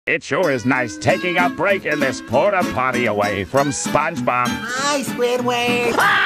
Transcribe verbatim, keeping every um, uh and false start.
It sure is nice taking a break in this porta potty away from SpongeBob. Hi, Squidward.